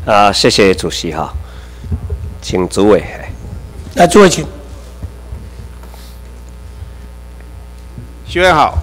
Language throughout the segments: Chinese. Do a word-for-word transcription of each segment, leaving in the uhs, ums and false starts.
啊，谢谢主席哈，请主委。 来，主委请。 学员好。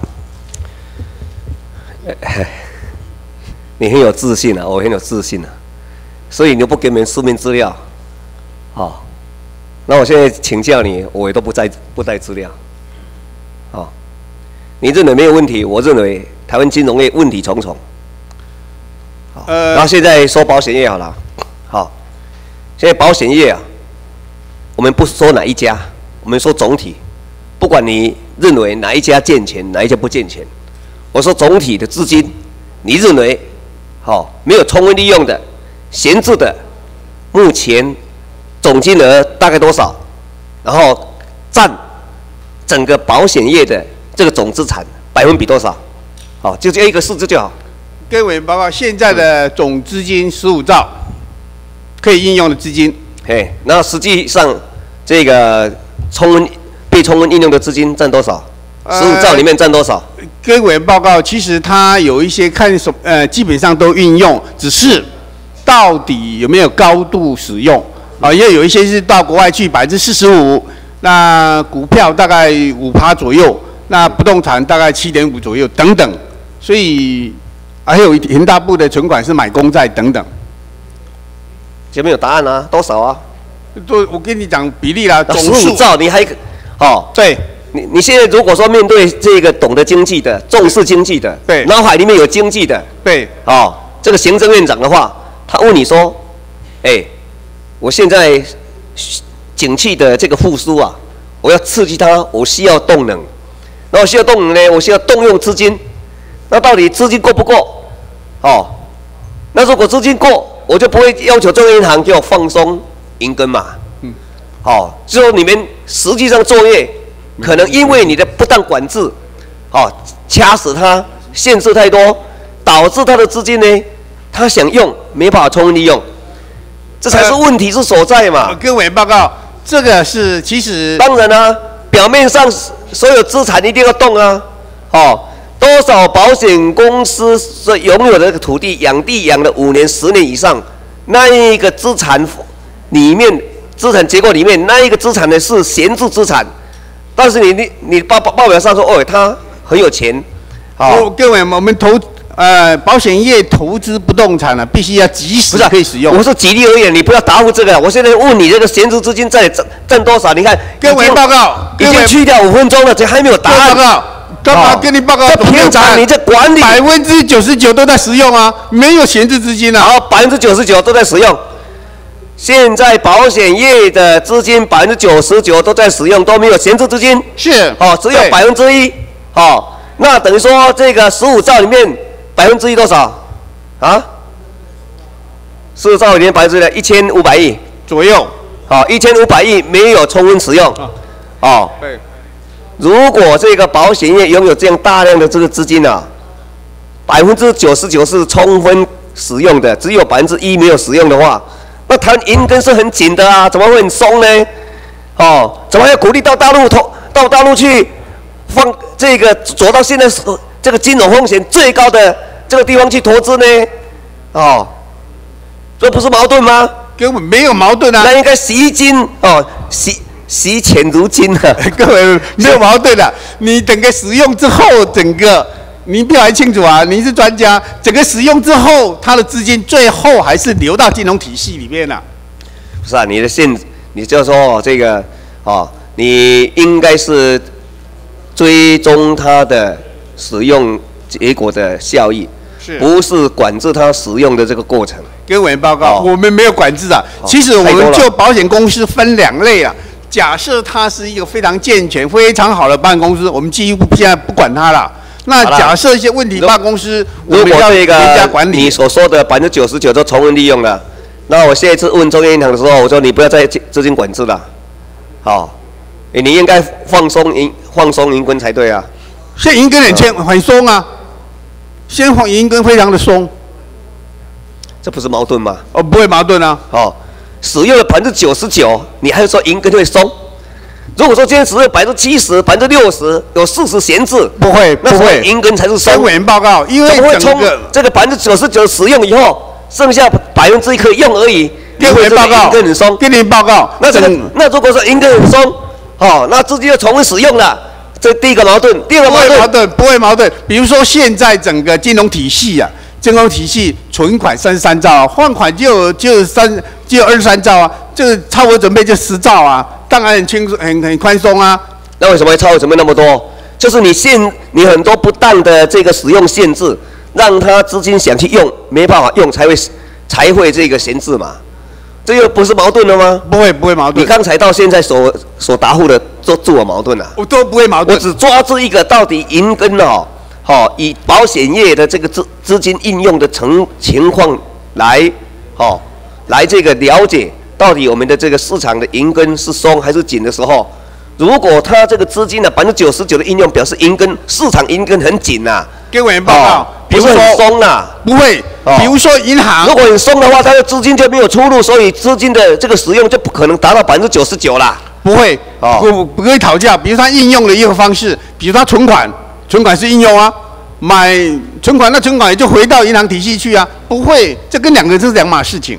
你很有自信啊，我很有自信啊，所以你就不给我们书面资料，好、哦，那我现在请教你，我也都不带不带资料，哦，你认为没有问题，我认为台湾金融业问题重重，好、呃，然后现在说保险业好了，好，现在保险业啊，我们不说哪一家，我们说总体，不管你认为哪一家健全，哪一家不健全，我说总体的资金，你认为？好、哦，没有充分利用的、闲置的，目前总金额大概多少？然后占整个保险业的这个总资产百分比多少？好、哦，就这一个数字就好。 各位委员报告，现在的总资金十五兆，可以应用的资金。 嘿，那实际上这个充分被充分应用的资金占多少？十五兆里面占多少？ 各位委员报告，其实它有一些看什呃，基本上都运用，只是到底有没有高度使用啊？因为有一些是到国外去百分之四十五，那股票大概五趴左右，那不动产大概七点五左右等等，所以还有很大部的存款是买公债等等。 前面有答案啊？多少啊？ 都我跟你讲比例啦，总数十五兆，你还哦对。你你现在如果说面对这个懂得经济的、重视经济的， 对， 脑海里面有经济的， 对， 哦，这个行政院长的话，他问你说，哎、欸，我现在景气的这个复苏啊，我要刺激它，我需要动能，那我需要动能呢，我需要动用资金，那到底资金够不够？哦，那如果资金够，我就不会要求中央银行给我放松银根嘛，嗯，哦，就说你们实际上作业。可能因为你的不当管制，哦，掐死它，限制太多，导致它的资金呢，他想用没办法充分利用，这才是问题之所在嘛。 呃、各位报告，这个是其实当然啊，表面上所有资产一定要动啊，哦，多少保险公司所拥有的土地养地养了五年、十年以上，那一个资产里面资产结构里面那一个资产呢是闲置资产。但是你你你报报表上说，哦，他很有钱， 好、哦，各位，我们投呃保险业投资不动产呢、啊，必须要及时可以使用。 我是举例而言，你不要答复这个。我现在问你这个闲置资金占占占多少？你看， 各位报告， 已经去掉五分钟了，这还没有答案。 报告，干嘛跟你报告？ 这平常你这管理百分之九十九都在使用啊，没有闲置资金啊。 好，百分之九十九都在使用。现在保险业的资金百分之九十九都在使用，都没有闲置资金。 是， 哦，只有百分之一。哦，那等于说这个十五兆里面百分之一多少？啊？十五兆里面百分之一千五百亿左右。 好、哦，一千五百亿没有充分使用。哦。哦对。如果这个保险业拥有这样大量的这个资金啊，百分之九十九是充分使用的，只有百分之一没有使用的话。那谈银根是很紧的啊，怎么会很松呢？哦，怎么要鼓励到大陆投到大陆去放这个走到现在这个金融风险最高的这个地方去投资呢？哦，这不是矛盾吗？ 根本没有矛盾啊！ 那应该惜金哦，惜惜钱如金啊！ 各位没有矛盾的，你整个使用之后，整个。你表还清楚啊？你是专家，整个使用之后，它的资金最后还是流到金融体系里面了、啊。 不是啊，你的现，你就说这个哦，你应该是追踪它的使用结果的效益， 是不是管制它使用的这个过程？ 跟委员报告，哦、我们没有管制啊。哦、其实我们就保险公司分两类啊。假设它是一个非常健全、非常好的保险公司，我们几乎现在不管它了。那假设一些问题大公司， 如果这个你所说的百分之九十九都充分利用了，那我下一次问中央银行的时候，我说你不要再资金管制了，好，你应该放松银放松银根才对啊。 现在银根很轻很松啊，现在银根非常的松， 这不是矛盾吗？ 哦，不会矛盾啊。 哦，使用了百分之九十九，你还说银根会松？如果说今天使用百分之七十、百分之六十，有四十闲置， 不会， 那不会， 银根才是松。 委员报告，因为怎么会从这个百分之九十九使用以后， 剩下百分之一可以用而已。 给我报告， 银根很松， 给你报告。 那这个那如果说银根很松，哦，那资金就重新使用了。这第一个矛盾，第二个矛盾， 矛盾不会矛盾。比如说现在整个金融体系啊，金融体系存款三十三兆啊，放款就有就有三就有二十三兆啊，这个超额准备就十兆啊，当然很轻松很很宽松啊。 那为什么会超额准备那么多？就是你限你很多不当的这个使用限制，让他资金想去用没办法用，才会才会这个闲置嘛。这又不是矛盾了吗？ 不会不会矛盾。 你刚才到现在所所答复的都自我矛盾了、啊。 我都不会矛盾。 我只抓住一个到底银根哦，好、哦、以保险业的这个资资金应用的情情况来，哦，来这个了解到底我们的这个市场的银根是松还是紧的时候，如果它这个资金的百分之九十九的应用表示银根市场银根很紧呐、啊， 给委员报告。哦不是很松啦、啊， 不会。哦、比如说银行， 如果很松的话，它的资金就没有出路，所以资金的这个使用就不可能达到百分之九十九啦。 不会，哦、不不可以讨价。比如它应用的一个方式，比如它存款，存款是应用啊，买存款，那存款也就回到银行体系去啊，不会，这跟两个是两码事情，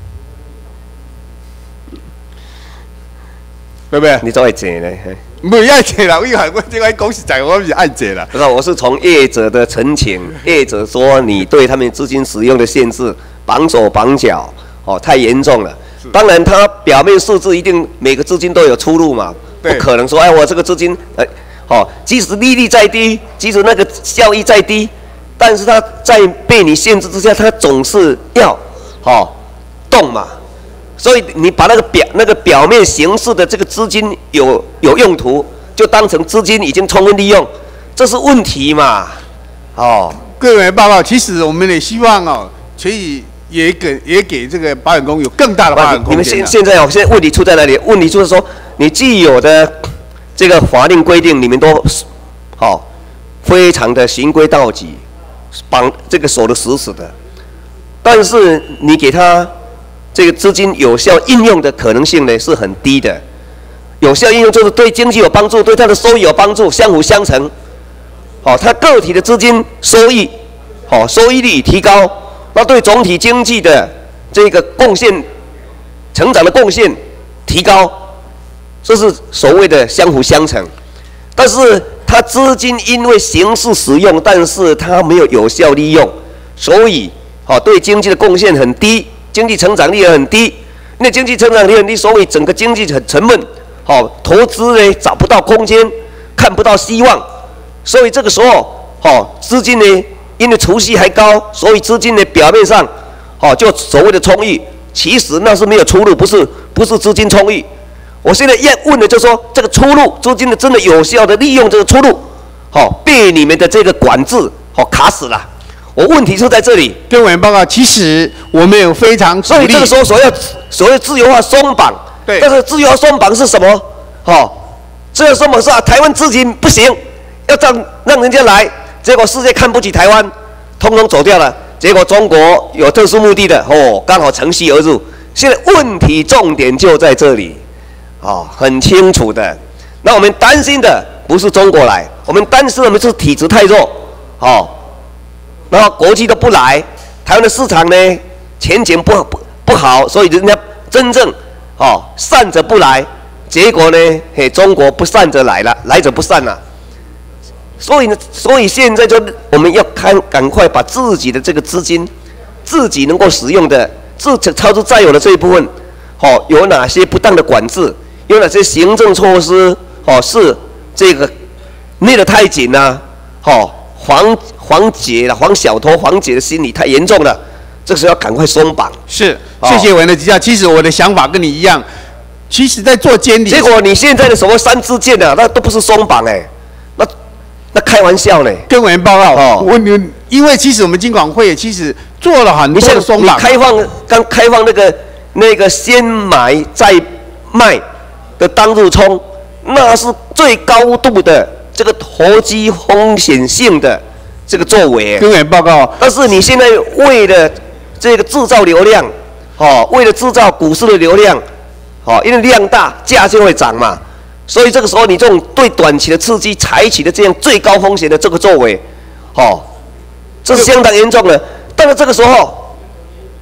对不对？ 你怎会这呢？ 不要这啦，我以为我这个讲实在，我是爱这啦。 不是，我是从业者的陈情，业者说你对他们资金使用的限制绑手绑脚，哦，太严重了。当然，它表面数字一定每个资金都有出路嘛，不可能说，哎，我这个资金，呃，哦，即使利率再低，即使那个效益再低，但是它在被你限制之下，它总是要，哦，动嘛。所以你把那个表那个表面形式的这个资金有有用途，就当成资金已经充分利用，这是问题嘛？哦， 各位报告，其实我们也希望哦，可以也给也给这个保险公有更大的发展空间、啊。 你们现现在哦，现在问题出在哪里？问题就是说，你既有的这个法令规定，你们都好、哦、非常的循规蹈矩，绑这个守得死死的，但是你给他。这个资金有效应用的可能性呢是很低的，有效应用就是对经济有帮助，对它的收益有帮助，相辅相成。哦，它个体的资金收益，哦，收益率提高，那对总体经济的这个贡献、成长的贡献提高，这是所谓的相辅相成。但是它资金因为形式使用，但是它没有有效利用，所以哦对经济的贡献很低。经济成长率也很低，因为经济成长率很低，所以整个经济很沉闷，好、哦，投资呢找不到空间，看不到希望，所以这个时候，好、哦，资金呢因为储蓄还高，所以资金呢表面上，好、哦，就所谓的充裕，其实那是没有出路，不是不是资金充裕。我现在要问的就是说，这个出路，资金的真的有效的利用这个出路，好、哦，被你们的这个管制，好、哦、卡死了。我问题是在这里， 跟委员报告，其实我们有非常， 所以这个时候所要所谓自由化松绑， 对， 但是自由化松绑是什么？哦，自由松绑是啊，台湾自己不行，要让让人家来，结果世界看不起台湾，通通走掉了，结果中国有特殊目的的，哦，刚好乘虚而入。现在问题重点就在这里，哦，很清楚的。那我们担心的不是中国来，我们担心我们是体质太弱，哦。然后国际都不来，台湾的市场呢前景不不不好，所以人家真正哦善者不来，结果呢嘿中国不善者来了，来者不善了。所以呢，所以现在就我们要看赶快把自己的这个资金，自己能够使用的，自超出再有的这一部分，哦有哪些不当的管制，有哪些行政措施哦是这个捏得太紧啊，哦。黄黄姐了，黄小偷、黄姐的心理太严重了，这时候要赶快松绑。 是，谢谢委员的指教。其实我的想法跟你一样，其实在做监理。 结果你现在的什么三支箭啊，那都不是松绑哎、欸，那那开玩笑呢。 跟委员报告，哦，我你因为其实我们金管会其实做了很多的松绑。 你开放刚开放那个那个先买再卖的当日冲，那是最高度的。这个投机风险性的这个作为， 跟委员报告。 但是你现在为了这个制造流量，哦，为了制造股市的流量，哦，因为量大，价就会涨嘛。所以这个时候你这种对短期的刺激采取的这样最高风险的这个作为，哦，这是相当严重的。但是这个时候，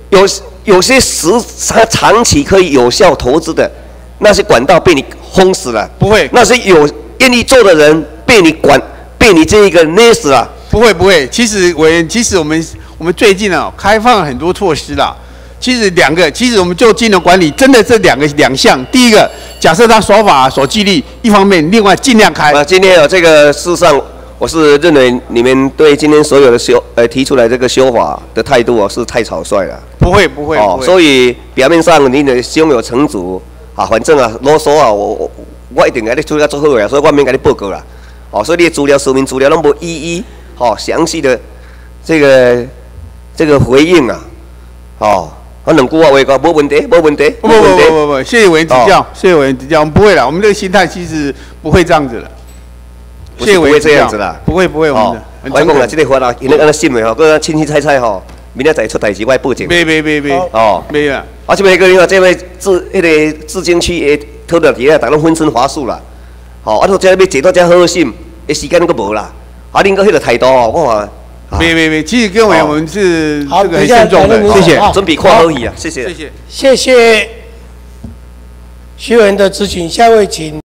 有有些实它长期可以有效投资的那些管道被你封死了， 不会， 那些有愿意做的人被你管被你这一个捏死了， 不会不会。其实委员，其实我们我们最近啊开放了很多措施啦。其实两个，其实我们做金融管理，真的这两个两项。第一个，假设他守法守纪律，一方面，另外尽量开。 啊，今天啊，这个事实上，我是认为你们对今天所有的修呃提出来这个修法的态度啊，是太草率了。 不会不会。 哦，所以表面上你的胸有成竹啊，反正啊啰嗦啊，我我我一定给你做个做好呀，所以我免给你报告啦。哦，所以你的资料说明资料拢无一一哦详细的这个这个回应啊，哦。啊，两句话话讲，没问题，没问题， 不不不不不，谢谢委员指教，哦、谢谢委员指教，我们不会了，我们这个心态其实不会这样子了。 谢谢委员这样子啦， 不会不会，我们的。 我讲啦，这个话啦，因为安尼信的吼，搁清清彩彩吼，明仔载出代志，我报警。 没没没没， 哦， 没啊。 啊，这边个你看，这位自迄个自经区的讨论底下，大家分身乏术啦。哦，啊，都这要坐到这好心，的时间都无啦。啊，恁个迄个态度哦，我话。 没没没，其实各位我们是这个很慎重的，谢谢， 准备看好戏啊，谢谢， 谢谢， 谢谢徐委员的咨询，下一位请。